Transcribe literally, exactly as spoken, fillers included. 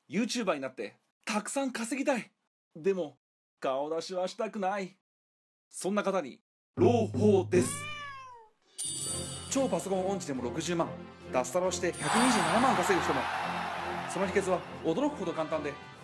YouTuber になってたくさん稼ぎたい。でも顔出しはしたくない。そんな方に朗報です。超パソコン音痴でもろくじゅうまん、脱サラをしてひゃくにじゅうななまん稼ぐ人も。その秘訣は驚くほど簡単で、